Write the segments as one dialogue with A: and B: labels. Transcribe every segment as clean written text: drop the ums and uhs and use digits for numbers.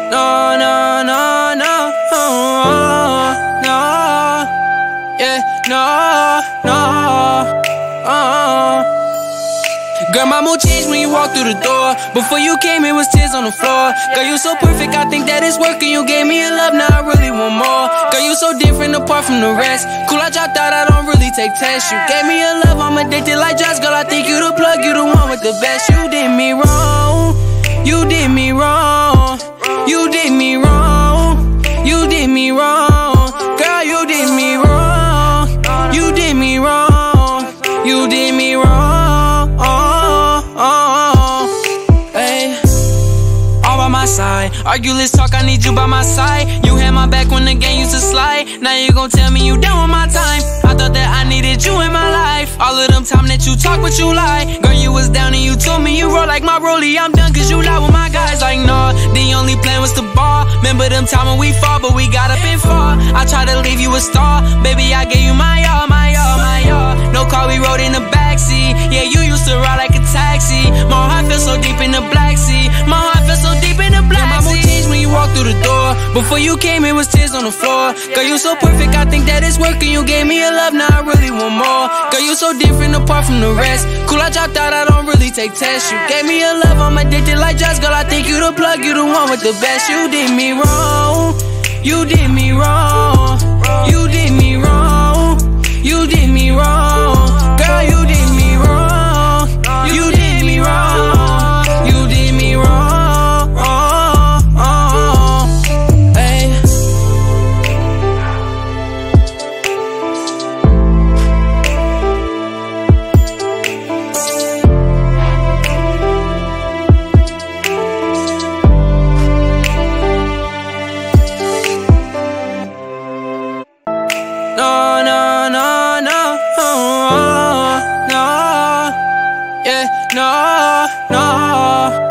A: No, no, no, no, no, yeah, no, no, Girl, my mood changed when you walked through the door. Before you came, it was tears on the floor. Girl, you so perfect, I think that it's working. You gave me a love, now I really want more. Girl, you so different apart from the rest. Cool, I dropped out, I don't really take tests. You gave me a love, I'm addicted like drugs. Girl, I think you the plug, you the one with the best. You did me wrong, you did me wrong, you did me wrong, you did me wrong. Girl, you did me wrong, you did me wrong, you did me wrong. Hey, all by my side, argue, let's talk, I need you by my side. You had my back when the game used to slide. Now you gon' tell me you done with my time. I thought that I needed you in my life. All of them time that you talk, but you lie. Girl, you was down and you told me you roll like my rollie. I'm done cause you lie with my guys like nah. The only plan was to ball. Remember them time when we fought, but we got up and fought. I tried to leave you a star. Baby, I gave you my all, my all, my all. No car, we rode in the backseat. Yeah, you used to ride like a taxi. My heart feels so deep in the Black Sea. My heart feels so deep in the Black Sea. My mood changed when you walked through the door. Before you came, it was tears on the floor. Girl, you so perfect, I think that it's working. You gave me a love, now I really want more. Girl, you so different apart from the rest. Cool, I dropped out, I don't really take tests. You gave me a love, I'm addicted like drugs. Girl, I think you the plug, you the one with the best. You did me wrong, you did me wrong, you did me wrong, you did me wrong. Girl, you did me wrong, you did me wrong, you did me wrong. Hey. No, no, no, no, no, yeah, no, no,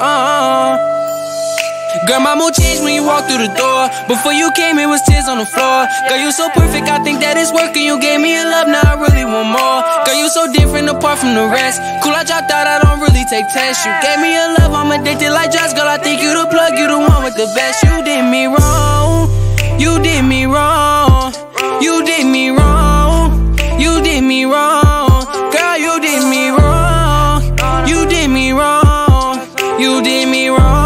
A: Girl, my mood changed when you walked through the door. Before you came, it was tears on the floor. Girl, you so perfect, I think that it's working. You gave me a love, now I really want more. Girl, you so different apart from the rest. Cool, I dropped out, I don't really take tests. You gave me a love, I'm addicted like drugs. Girl, I think you the plug, you the one with the best. You did me wrong, you did me wrong, you did me wrong, you did me wrong. Girl, you did me wrong, you did me wrong, you did me wrong.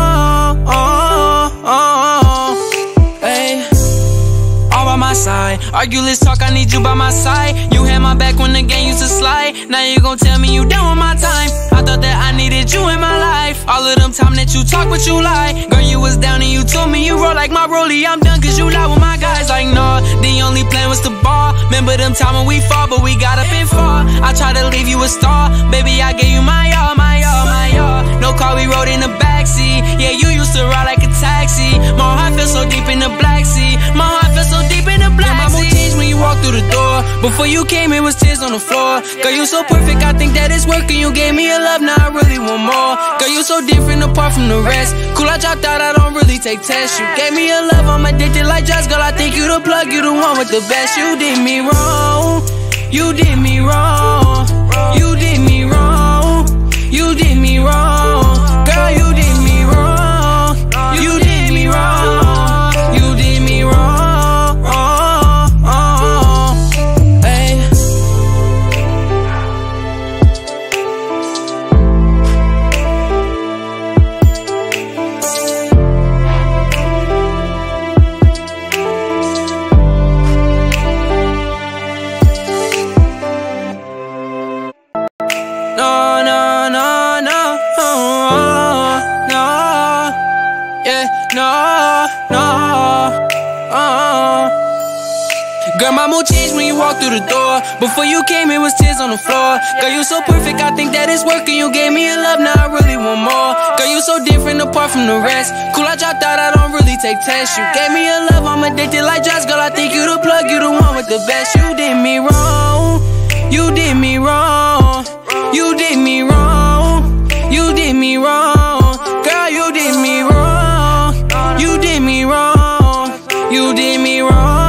A: Hey, all by my side, argue, let's talk, I need you by my side. You had my back when the game used to slide. Now you gon' tell me you done with my time. I thought that I needed you in my life. All of them time that you talk, but you lie. Girl, you was down and you told me you roll like my rollie. I'm done cause you lie with my guys like nah. The only plan was to ball. Remember them time when we fought, but we got up and fought. I tried to leave you a star. Baby, I gave you my all, my all, my all. No car, we rode in the backseat. Yeah, you used to ride like a taxi. My heart feels so deep in the Black Sea. My heart feels so deep in the Black Sea. My mood changed when you walked through the door. Before you came, it was tears on the floor. Girl, you so perfect, I think that it's working. You gave me a love, now I really want more. Girl, you so different apart from the rest. Cool, I dropped out, I don't really take tests. You gave me a love, I'm addicted like drugs. Girl, I think you the plug, you the one with the best. You did me wrong, you did me wrong, you did me wrong, you did me wrong. Girl, you did me wrong, you did me wrong, you did me wrong. Hey. No, no, no, no, no, yeah, no, no, Girl, my mood changed when you walked through the door. Before you came, it was tears on the floor. Girl, you so perfect, I think that it's working. You gave me a love, now I really want more. Girl, you so different apart from the rest. Cool, I dropped out, I don't really take tests. You gave me a love, I'm addicted like drugs. Girl, I think you the plug, you the one with the best. You did me wrong, you did me wrong, you did me wrong, you did me wrong. Girl, you did me wrong, you did me wrong, you did me wrong.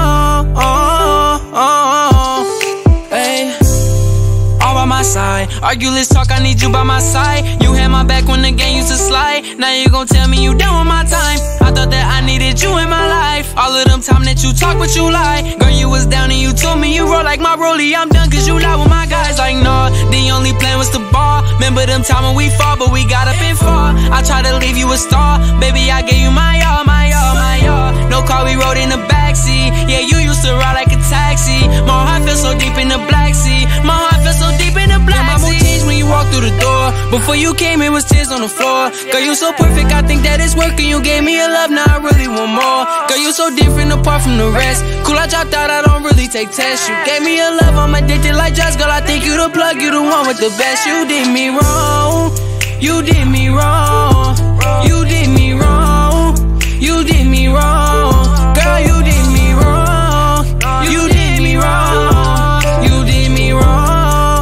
A: Hey, all by my side, argue, let's talk, I need you by my side. You had my back when the game used to slide. Now you gon' tell me you done with my time. I thought that of them time that you talk but you lie. Girl, you was down and you told me you roll like my rollie. I'm done cause you lie with my guys. Like nah, the only plan was to ball. Remember them time when we fought but we got up and fought. I tried to leave you a star, baby I gave you my all, my all, my all. No car, we rode in the backseat. Yeah, you used to ride like a taxi. My heart felt so deep in the Black Sea. My heart felt so deep in the Black Sea. My mood changed when you walked through the door. Before you came, it was tears on the floor. Girl, you so perfect, I think that it's working. You gave me a love, now I really want more. Girl, you so different apart from the rest. Cool, I dropped out, I don't really take tests. You gave me a love, I'm addicted like just. Girl, I think you the plug, you the one with the best. You did me wrong. You did me wrong. You did me wrong. You did me wrong. Girl, you did me wrong. You did me wrong. You did me wrong.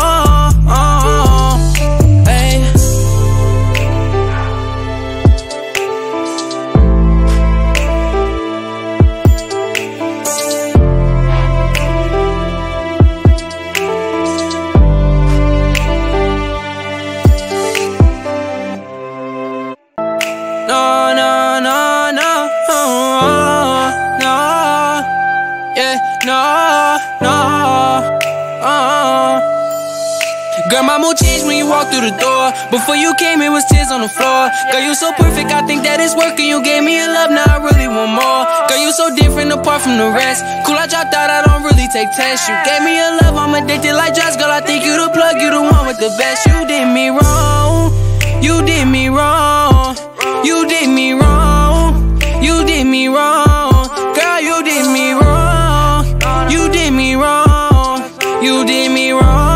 A: Hey. No, no, no, no, no, yeah, no, no, Girl, my mood changed when you walked through the door. Before you came, it was tears on the floor. Girl, you so perfect, I think that it's working. You gave me a love, now I really want more. Girl, you so different apart from the rest. Cool, I dropped out, I don't really take tests. You gave me a love, I'm addicted like just. Girl, I think you the plug, you the one with the best. You did me wrong. You did me wrong. You did me wrong. You did me wrong. Girl, you did me wrong. You did me wrong. You did me wrong.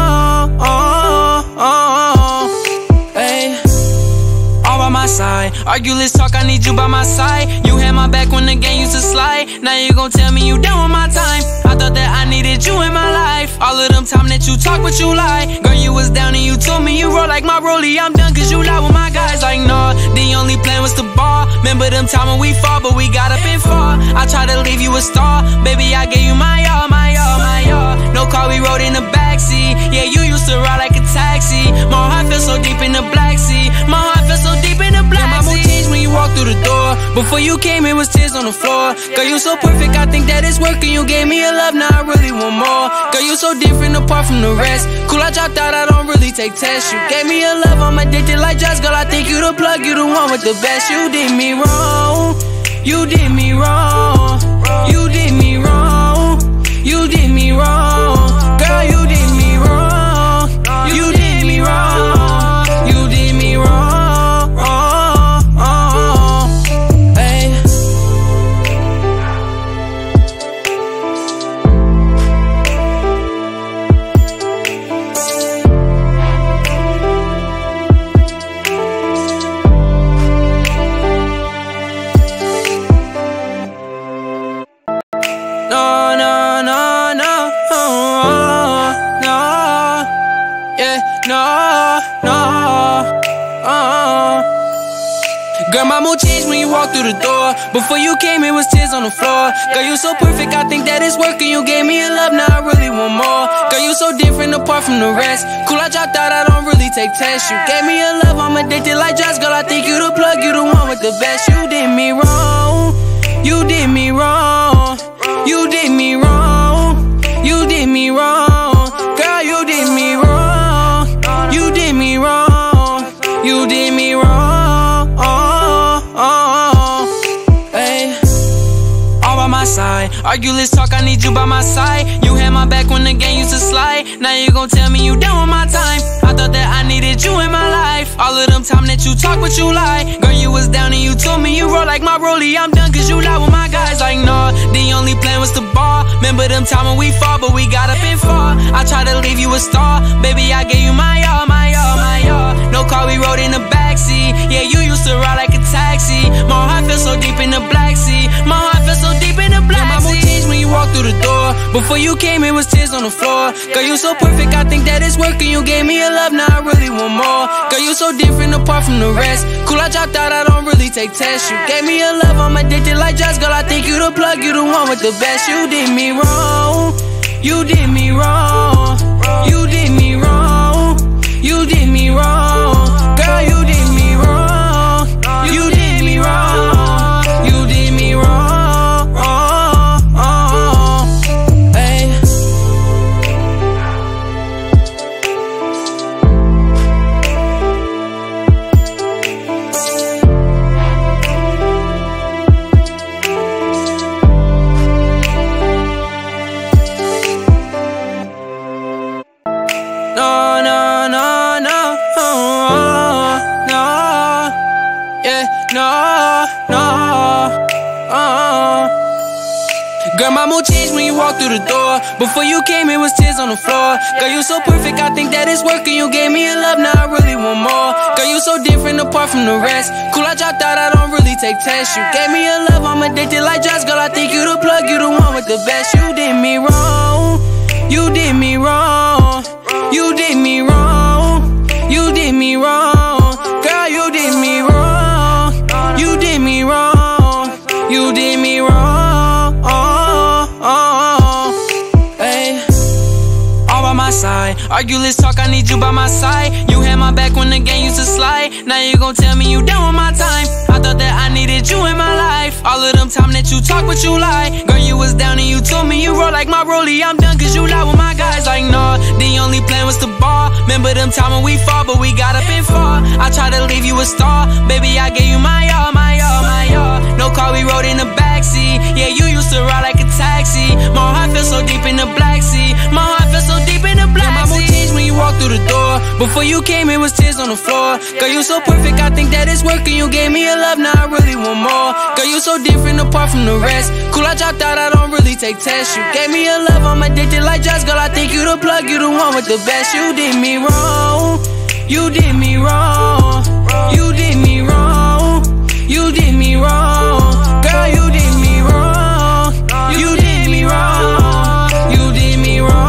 A: Hey. All by my side. Argue, let's talk, I need you by my side. You had my back when the game used to slide. Now you gon' tell me you done with my time. I thought that I needed you in my life. All of them time that you talk but you lie. Girl, you was down and you told me you roll like my rollie. I'm done cause you lie with my guys. Like nah, the only plan was to ball. Remember them time when we fought but we got up and fought. I tried to leave you a star, baby I gave you my all, my all, my all. No car, we rode in the backseat. Yeah, you used to ride like a taxi. My heart felt so deep in the Black Sea. My heart felt so deep in the Black Sea. My mood changed when you walked through the door. Before you came, it was tears on the floor. Girl, you so perfect, I think that it's working. You gave me a love, now I really want more. Girl, you so different apart from the rest. Cool, I dropped out, I don't really take tests. You gave me a love, I'm addicted like just. Girl, I think you the plug, you the one with the best. You did me wrong. You did me wrong. You did me wrong. You did me wrong. Girl, you did me wrong. You did me wrong. You did me wrong. Hey. No, no, no, no, no, yeah, no, no, Girl, my mood changed when you walked through the door. Before you came, it was tears on the floor. Girl, you so perfect, I think that it's working. You gave me a love, now I really want more. Girl, you so different apart from the rest. Cool, I dropped out, I don't really take tests. You gave me a love, I'm addicted like just. Girl, I think you the plug, you the one with the best. You did me wrong. You did me wrong. You did me wrong. You did me wrong. Girl, you did me wrong. You did me wrong. You did me wrong. Hey. All by my side. Argue, let's talk, I need you by my side. You had my back when the game used to slide. Now you gon' tell me you done with my time. I thought that I needed you in my life. All of them time that you talk but you lie. Girl, you was down and you told me you roll like my rollie. I'm done cause you lie with my guys. Like nah, the only plan was to ball. Remember them time when we fought but we got up and fought. I tried to leave you a star, baby I gave you my all, my all, my all. No car, we rode in the backseat. Yeah, you used to ride like a taxi. My heart felt so deep in the Black Sea. My heart felt so deep in the Black Sea. My mood changed when you walked through the door. Before you came, it was tears on the floor. Girl, you so perfect, I think that it's working. You gave me a love, now I really want more. Girl, you so different apart from the rest. Cool, I dropped out, I don't really take tests. You gave me a love, I'm addicted like just. Girl, I think you the plug, you the one with the best. You did me wrong. You did me wrong. You did me wrong. You did me wrong. Girl, you did me wrong. You did me wrong. You did me wrong. Girl, my mood changed when you walked through the door. Before you came, it was tears on the floor. Girl, you so perfect, I think that it's working. You gave me a love, now I really want more. Girl, you so different apart from the rest. Cool, I dropped out, I don't really take tests. You gave me a love, I'm addicted like drugs. Girl, I think you the plug, you the one with the best. You did me wrong, you did me wrong, you did me wrong, you did me wrong. Girl, you did me wrong, you did me wrong, you did me wrong. My side. Argue, let's talk, I need you by my side. You had my back when the game used to slide. Now you gon' tell me you done with my time. I thought that I needed you in my life. All of them time that you talk, but you lie. Girl, you was down and you told me you roll like my rollie. I'm done cause you lie with my guys. Like, no, the only plan was to ball. Remember them time when we fought, but we got up and fought. I tried to leave you a star. Baby, I gave you my all, my all, my all. No car, we rode in the backseat. Yeah, you used to ride like a taxi. My heart feels so deep in the Black Sea. My heart feels so deep in the Black Sea. My mood changed when you walked through the door. Before you came, it was tears on the floor. Girl, you so perfect, I think that it's working. You gave me a love, now I really want more. Girl, you so different apart from the rest. Cool, I dropped out, I don't really take tests. You gave me a love, I'm addicted like drugs. Girl, I think you the plug, you the one with the best. You did me wrong, you did me wrong, you did me wrong, you did me wrong. Girl, you did me wrong, you did me wrong, you did me wrong.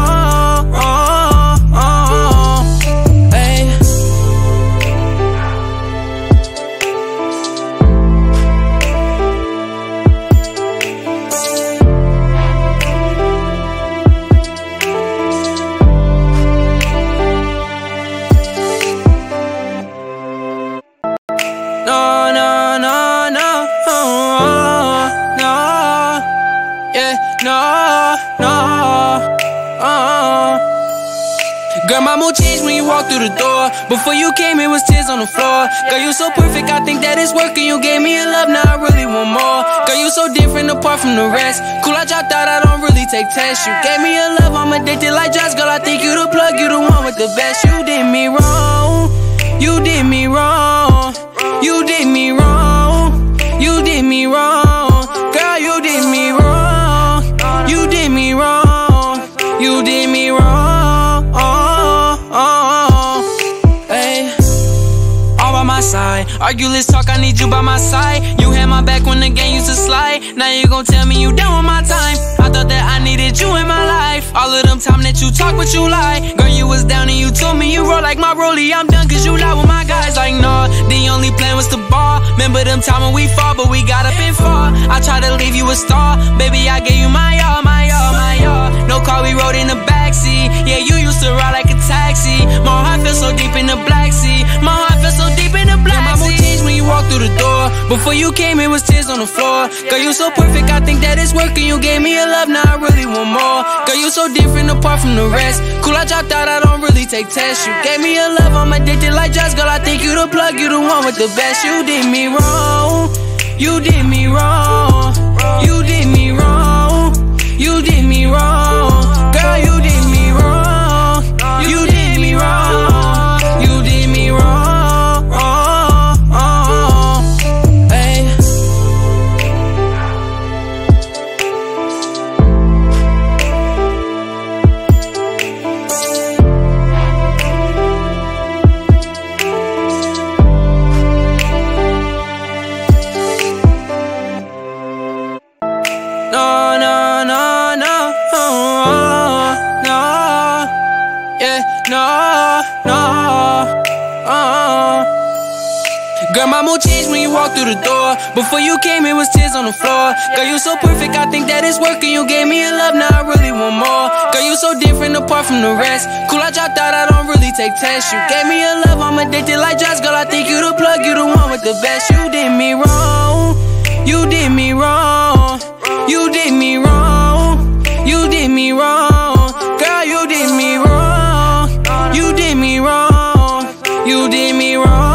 A: Girl, my mood changed when you walked through the door. Before you came, it was tears on the floor. Girl, you so perfect, I think that it's working. You gave me a love, now I really want more. Girl, you so different apart from the rest. Cool, I dropped out, I don't really take tests. You gave me a love, I'm addicted like drugs. Girl, I think you the plug, you the one with the best. You did me wrong, you did me wrong, you did me wrong, you did me wrong. Girl, you did me wrong, you did me wrong, you did me wrong. My side. Argue, let's talk, I need you by my side. You had my back when the game used to slide. Now you gon' tell me you done with my time. I thought that I needed you in my life. All of them time that you talk, but you lie. Girl, you was down and you told me you roll like my rollie. I'm done cause you lie with my guys. Like, no, the only plan was to ball. Remember them time when we fought, but we got up and fought. I tried to leave you a star. Baby, I gave you my all, my all, my all. No car, we rode in the backseat. Yeah, you used to ride like a taxi. My heart feels so deep in the Black Sea. My heart feels so deep in the Black Sea. My mood changed when you walked through the door. Before you came, it was tears on the floor. Girl, you so perfect, I think that it's working. You gave me a love, now I really want more. Girl, you so different apart from the rest. Cool, I dropped out, I don't really take tests. You gave me a love, I'm addicted like drugs. Girl, I think you the plug, you the one with the best. You did me wrong, you did me wrong, you did me wrong, you did me wrong. Girl, you did me wrong, you did me wrong, you did me wrong. Girl, my mood changed when you walked through the door. Before you came, it was tears on the floor. Girl, you so perfect, I think that it's working. You gave me a love, now I really want more. Girl, you so different apart from the rest. Cool, I dropped out, I don't really take tests. You gave me a love, I'm addicted like drugs. Girl, I think you the plug, you the one with the best. You did me wrong, you did me wrong, you did me wrong, you did me wrong. Girl, you did me wrong, you did me wrong, you did me wrong.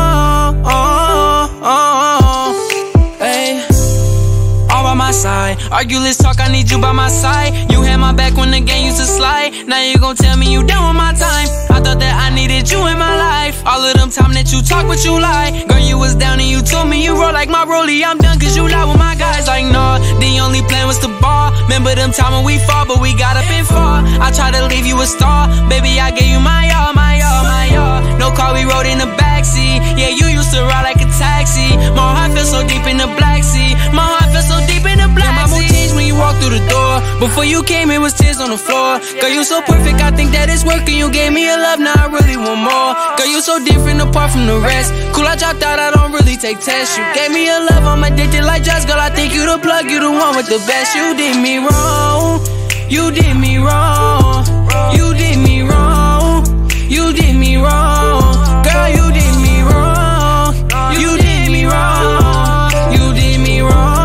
A: My side. Argue, let's talk, I need you by my side. You had my back when the game used to slide. Now you gon' tell me you done with my time. thought that I needed you in my life. All of them time that you talk, but you lie. Girl, you was down and you told me you roll like my rollie. I'm done cause you lie with my guys. Like, nah, the only plan was to ball. Remember them time when we fall, but we got up and fall. I tried to leave you a star. Baby, I gave you my all, my all, my all. No car, we rode in the backseat. Yeah, you used to ride like a taxi. My heart feels so deep in the Black Sea. My heart feels so deep in the Black Sea. My mood changed when you walked through the door. Before you came, it was tears on the floor. Girl, you so perfect, I think that it's working. You gave me a love, now I really want more. Girl, you so different apart from the rest. Cool, I dropped out, I don't really take tests. You gave me a love, I'm addicted like Just. Girl, I think you the plug, you the one with the best. You did me wrong. You did me wrong. You did me wrong. You did me wrong. Girl, you did me wrong. You did me wrong. You did me wrong.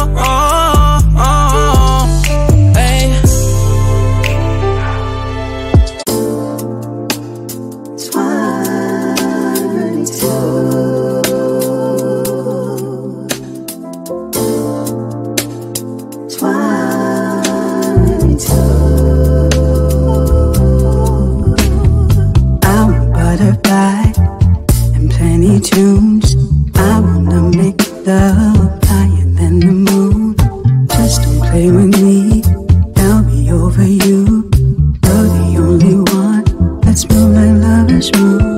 A: Hey.
B: And plenty tunes. I wanna make love higher than the moon. Just don't play with me, I'll be over you. You're the only one. Let's move like lovers move.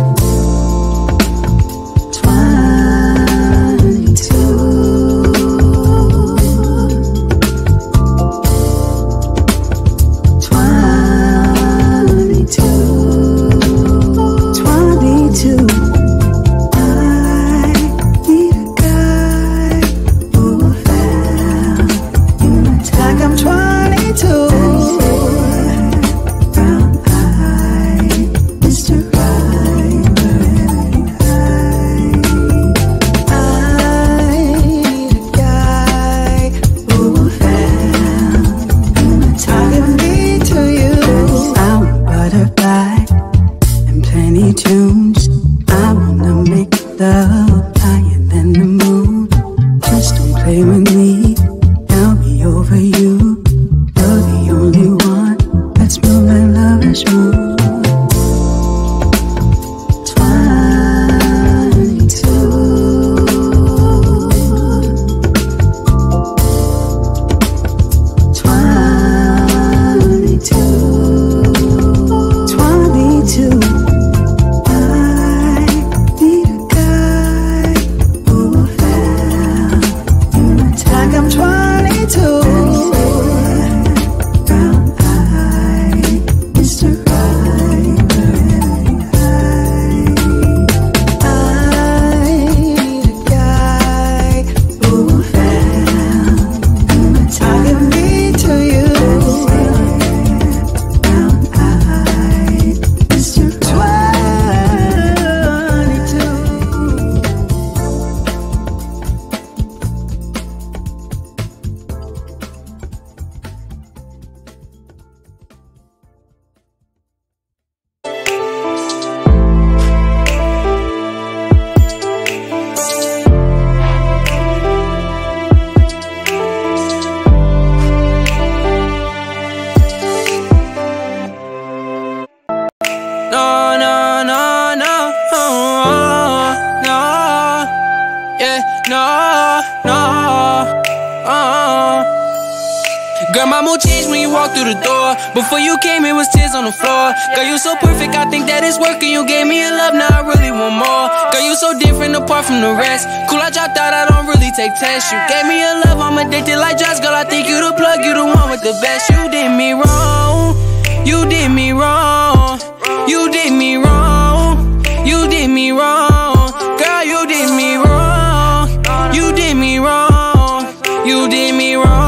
A: 'Cause girl, my mood changed when you walked through the door. Before you came, it was tears on the floor. Girl, you so perfect, I think that it's working. You gave me a love, now I really want more. Girl, you so different apart from the rest. Cool, I dropped out, I don't really take tests. You gave me a love, I'm addicted like Just. Girl, I think you the plug, you the one with the best. You did me wrong. You did me wrong. You did me wrong. You did me wrong. Girl, you did me wrong. You did me wrong. You did me wrong.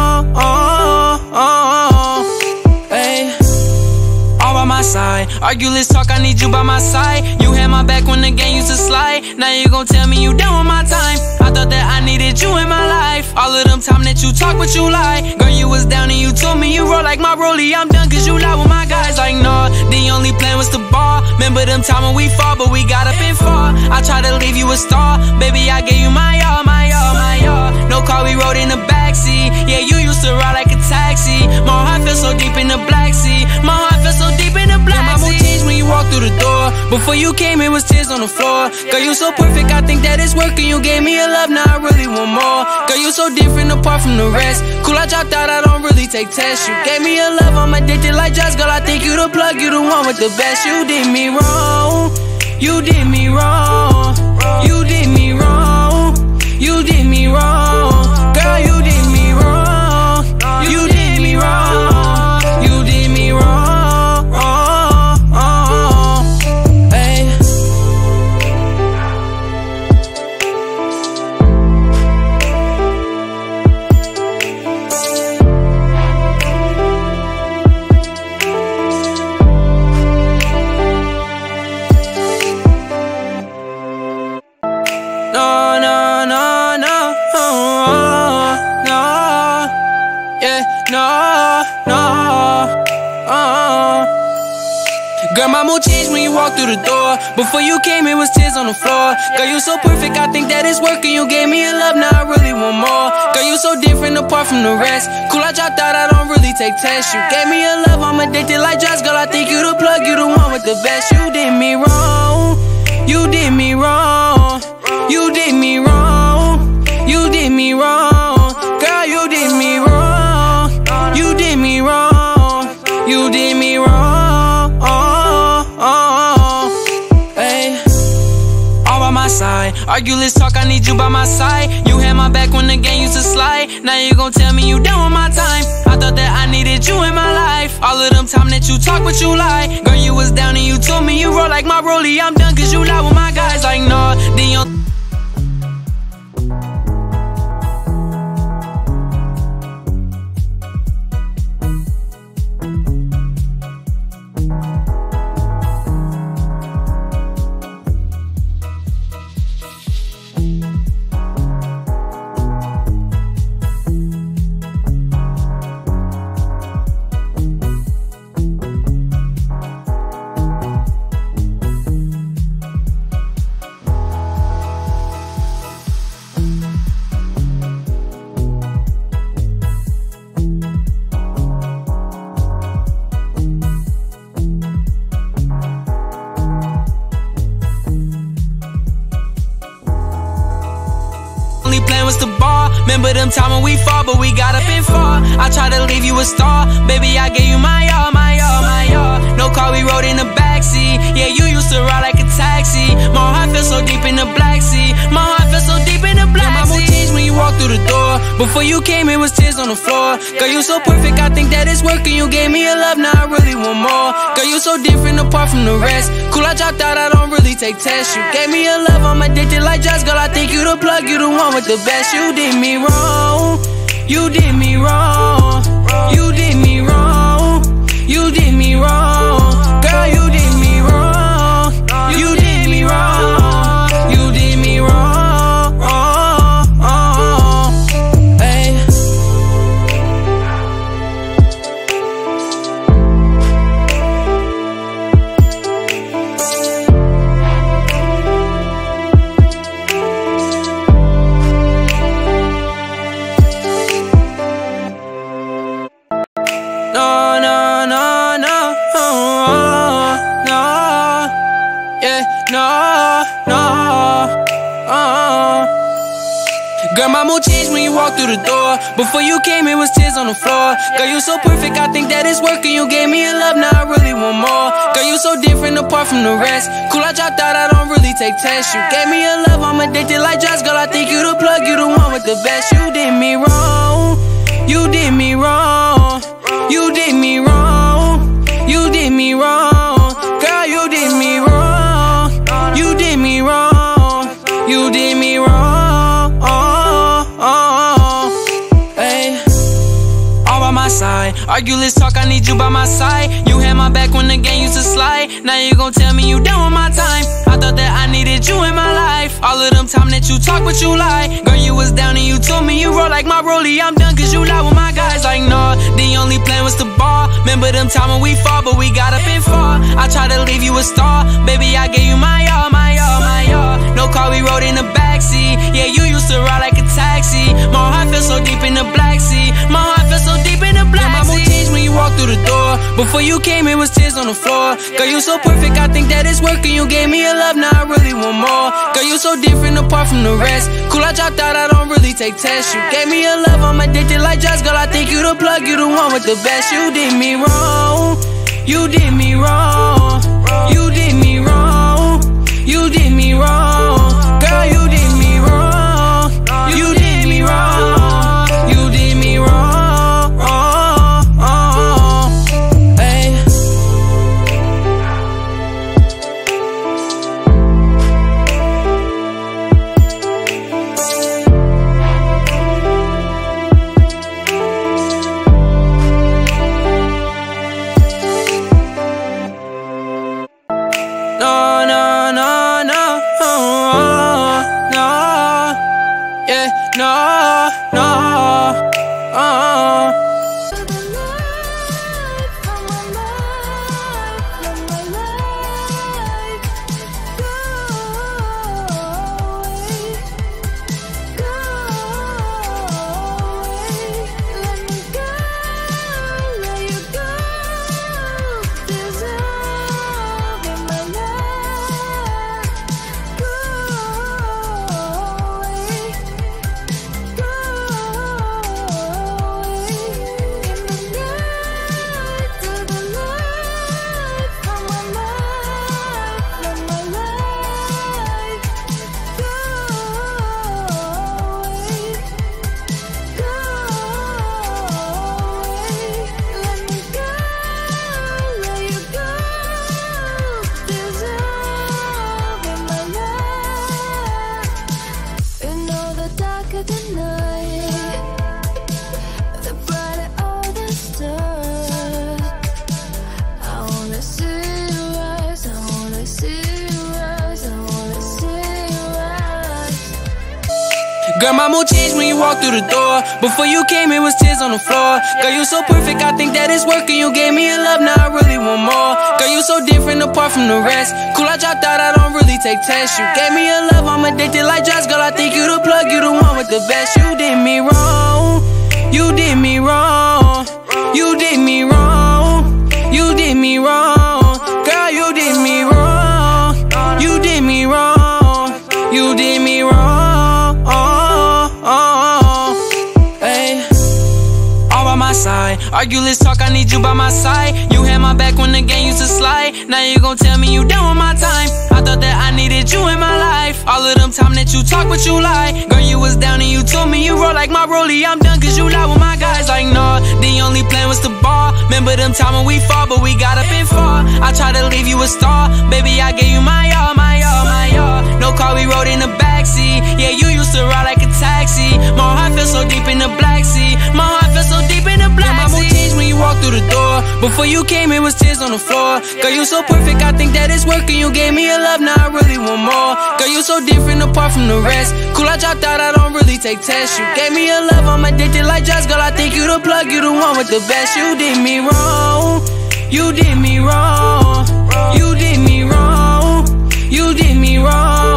A: Hey, all by my side. Argue, let's talk, I need you by my side. You had my back when the game used to slide. Now you gon' tell me you done with my time. I thought that I needed you in my life. All of them time that you talk, but you lie. Girl, you was down and you told me you roll like my rollie. I'm done cause you lie with my guys. Like, nah, the only plan was to ball. Remember them time when we fall, but we got up and fall. I tried to leave you a star. Baby, I gave you my all, my all, my all. No car, we rode in the backseat. Yeah, you used to ride like a taxi. My heart feels so deep in the Black Sea. My heart feels so deep in the Black Sea. My mood changed when you Before you came, it was tears on the floor. Girl, you so perfect, I think that it's working. You gave me a love, now I really want more. Girl, you so different apart from the rest. Cool, I dropped out, I don't really take tests. You gave me a love, I'm addicted like Just. Girl, I think you the plug, you the one with the best. You did me wrong, you did me wrong, you did me wrong, you did me wrong. Girl, you did me wrong, you did me wrong, you did me wrong. Girl, my mood changed when you walked through the door. Before you came, it was tears on the floor. Girl, you so perfect, I think that it's working. You gave me a love, now I really want more. Girl, you so different apart from the rest. Cool, I dropped out, I don't really take tests. You gave me a love, I'm addicted like Just. Girl, I think you the plug, you the one with the best. You did me wrong, you did me wrong, you did me wrong, you did me wrong. Girl, you did me wrong, you did me wrong, you did me wrong. My side. Argue, let's talk, I need you by my side. You had my back when the game used to slide. Now you gon' tell me you done with my time. I thought that I needed you in my life. All of them time that you talk, but you lie. Girl, you was down and you told me you roll like my rollie. I'm done cause you lie with my guys like nah. Then you plan was the bar. Remember them time when we fought, but we got up and far. I tried to leave you a star. Baby, I gave you my all, my all, my all. No car, we rode in the backseat. Yeah, you used to ride like a taxi. My heart felt so deep in the Black Sea. My heart felt so deep in the Black Sea. My mood changed when you walked through the door. Before you came, it was tears on the floor. Girl, you so perfect, I think that it's working. You gave me a love, now I really want more. Girl, you so different apart from the rest. Cool, I dropped out, I don't really take tests. You gave me a love, I'm addicted like Just. Girl, I think you the plug, you the one with the best. You did me wrong, you did me wrong, you did me wrong, you did me wrong. Girl, you did me wrong, you did me wrong, you did me wrong. Hey. Girl, my mood changed when you walked through the door. Before you came, it was tears on the floor. Girl, you so perfect, I think that it's working. You gave me a love, now I really want more. Girl, you so different apart from the rest. Cool, I dropped out, I don't really take tests. You gave me a love, I'm addicted like Just. Girl, I think you the plug, you the one with the best. You did me wrong, you did me wrong, you did me wrong, you did me wrong. Girl, you did me wrong, you did me wrong, you did me wrong. Hey, all by my side. Argue, let's talk, I need you by my side. You had my back when the game used to slide. Now you gon' tell me you done with my time. I thought that I needed you in my life. All of them time that you talk, but you lie. Girl, you was down and you told me you roll like my rollie. I'm done cause you lie with my guys like nah. The only plan was to bar. Remember them time when we fought, but we got up and far. I tried to leave you a star. Baby, I gave you my all, my all, my all. No car, we rode in the backseat. Yeah, you used to ride like a taxi. My heart felt so deep in the Black Sea. My heart felt so deep in the Black Sea. My mood changed when you walked through the door. Before you came, it was tears on the floor. Girl, you so perfect, I think that it's working. You gave me a love, now I really want more. Girl, you so different apart from the rest. Cool, I dropped out, I don't really take tests. You gave me a love, I'm addicted like drugs. Girl, I think you the plug, you the one with the best. You did me wrong, you did me wrong, you did me wrong, you did me wrong. Girl, you did me wrong, you did me wrong, you did me wrong. Girl, my mood changed when you walked through the door. Before you came, it was tears on the floor. Girl, you so perfect, I think that it's working. You gave me a love, now I really want more. Girl, you so different apart from the rest. Cool, I dropped out, I don't really take tests. You gave me a love, I'm addicted like drugs. Girl, I think you the plug, you the one with the best. You did me wrong, you did me wrong, you did me wrong, you did me wrong. Girl, you did me wrong, you did me wrong, you did me wrong. Side. Argue, let's talk, I need you by my side. You had my back when the game used to slide. Now you gon' tell me you done with my time. I thought that I needed you in my life. All of them time that you talk, but you lie. Girl, you was down and you told me you roll like my rollie. I'm done cause you lie with my guys. Like, nah, the only plan was to ball. Remember them time when we fought, but we got up and far. I tried to leave you a star. Baby, I gave you my all, my all, my all. No car, we rode in the backseat. Yeah, you used to ride like a taxi. My heart feels so deep in the Black Sea. My heart feels so deep in the Black Sea. My mood changed when you walked through the door. Before you came, it was tears on the floor. Girl, you so perfect, I think that it's working. You gave me a love, now I really want more. Girl, you so different apart from the rest. Cool, I dropped out, I don't really take tests. You gave me a love, I'm addicted like drugs. Girl, I think you the plug, you the one with the best. You did me wrong, you did me wrong, you did me wrong, you did me wrong.